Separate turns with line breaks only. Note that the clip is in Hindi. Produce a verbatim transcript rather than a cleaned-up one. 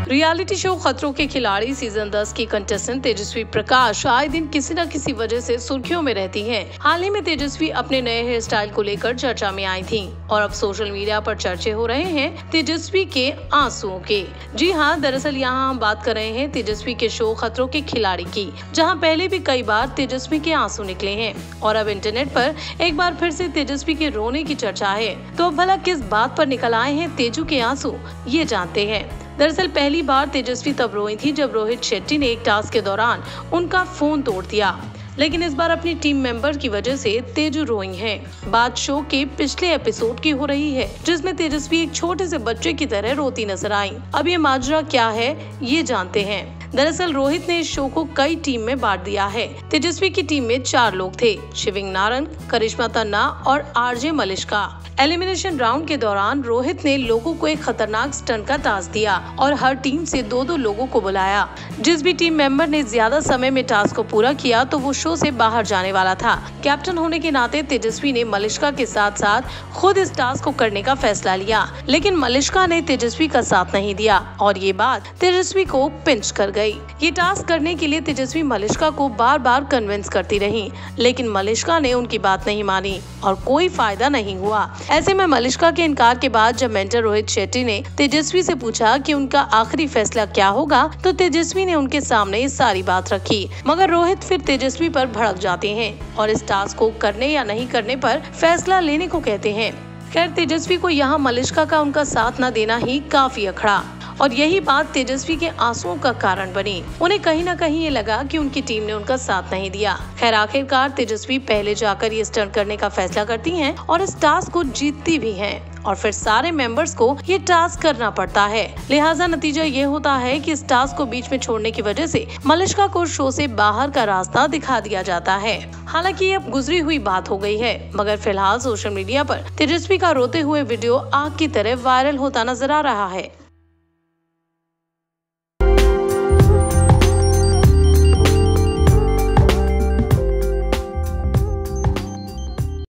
रियलिटी शो खतरों के खिलाड़ी सीजन दस की कंटेस्टेंट तेजस्वी प्रकाश आए दिन किसी न किसी वजह से सुर्खियों में रहती हैं। हाल ही में तेजस्वी अपने नए हेयर स्टाइल को लेकर चर्चा में आई थीं और अब सोशल मीडिया पर चर्चे हो रहे हैं तेजस्वी के आंसुओं के। जी हाँ, दरअसल यहाँ हम बात कर रहे हैं तेजस्वी के शो खतरों के खिलाड़ी की, जहाँ पहले भी कई बार तेजस्वी के आंसू निकले हैं और अब इंटरनेट पर एक बार फिर से तेजस्वी के रोने की चर्चा है। तो अब भला किस बात पर निकल आए हैं तेजू के आंसू, ये जानते हैं। दरअसल पहली बार तेजस्वी तब रोई थी जब रोहित शेट्टी ने एक टास्क के दौरान उनका फोन तोड़ दिया, लेकिन इस बार अपनी टीम मेंबर की वजह से तेजू रोई हैं। बात शो के पिछले एपिसोड की हो रही है, जिसमें तेजस्वी एक छोटे से बच्चे की तरह रोती नजर आई। अब ये माजरा क्या है, ये जानते हैं। दरअसल रोहित ने इस शो को कई टीम में बांट दिया है। तेजस्वी की टीम में चार लोग थे, शिविंग नारंग, करिश्मा तन्ना और आरजे मलिश्का। एलिमिनेशन राउंड के दौरान रोहित ने लोगों को एक खतरनाक स्टंट का टास्क दिया और हर टीम से दो दो लोगों को बुलाया। जिस भी टीम मेंबर ने ज्यादा समय में टास्क को पूरा किया तो वो शो से बाहर जाने वाला था। कैप्टन होने के नाते तेजस्वी ने मलिश्का के साथ साथ खुद इस टास्क को करने का फैसला लिया, लेकिन मलिश्का ने तेजस्वी का साथ नहीं दिया और ये बात तेजस्वी को पिंच कर गई। ये टास्क करने के लिए तेजस्वी मलिश्का को बार बार कन्विंस करती रही, लेकिन मलिश्का ने उनकी बात नहीं मानी और कोई फायदा नहीं हुआ। ऐसे में मलिश्का के इनकार के बाद जब मेंटर रोहित शेट्टी ने तेजस्वी से पूछा कि उनका आखिरी फैसला क्या होगा, तो तेजस्वी ने उनके सामने ये सारी बात रखी। मगर रोहित फिर तेजस्वी पर भड़क जाते हैं और इस टास्क को करने या नहीं करने पर फैसला लेने को कहते हैं। खैर, तेजस्वी को यहाँ मलिश्का का उनका साथ न देना ही काफी अखड़ा और यही बात तेजस्वी के आंसुओं का कारण बनी। उन्हें कहीं न कहीं ये लगा कि उनकी टीम ने उनका साथ नहीं दिया। खैर, आखिरकार तेजस्वी पहले जाकर ये स्टंट करने का फैसला करती हैं और इस टास्क को जीतती भी हैं और फिर सारे मेंबर्स को ये टास्क करना पड़ता है। लिहाजा नतीजा ये होता है कि इस टास्क को बीच में छोड़ने की वजह से मलिश्का को शो से बाहर का रास्ता दिखा दिया जाता है। हालांकि ये अब गुजरी हुई बात हो गई है, मगर फिलहाल सोशल मीडिया पर तेजस्वी का रोते हुए वीडियो आग की तरह वायरल होता नजर आ रहा है।